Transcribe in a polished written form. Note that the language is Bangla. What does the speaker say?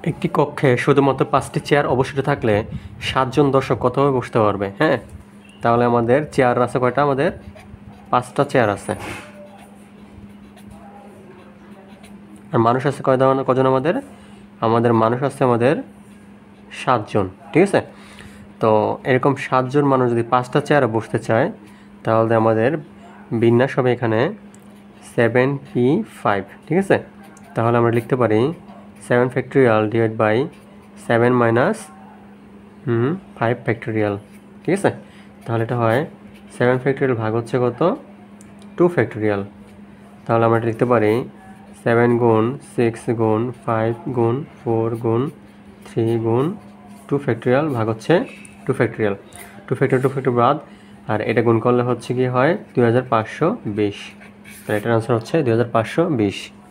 একটি কক্ষে শুধুমাত্র 5টি চেয়ার অবশিষ্ট থাকলে 7 জন দর্শক কতভাবে বসতে পারবে? হ্যাঁ, তাহলে আমাদের চেয়ার আছে কয়টা? আমাদের 5টা চেয়ার আছে। আর মানুষ আছে কজন? আমাদের মানুষ আছে 7 জন। ঠিক আছে, তো এরকম 7 জন মানুষ যদি 5টা চেয়ারে বসতে চায় তাহলে আমাদের বিন্যাস হবে এখানে 7p5। ঠিক আছে, তাহলে আমরা লিখতে পারি 7 factorial divide by 7 minus 5 factorial. ঠিক আছে, তাহলে এটা হয় 7 ফ্যাক্টোরিয়াল ভাগ হচ্ছে কত? 2 ফ্যাক্টোরিয়াল। তাহলে আমরা লিখতে পারি 7 গুণ 6 গুণ 5 গুণ 4 গুণ 3 গুণ 2 ফ্যাক্টোরিয়াল ভাগ হচ্ছে 2 ফ্যাক্টোরিয়াল। 2 ফ্যাক্টোরিয়াল বাদ, আর এটা গুণ করলে হচ্ছে কি হয় 2520। তাহলে এটার আনসার হচ্ছে 2520।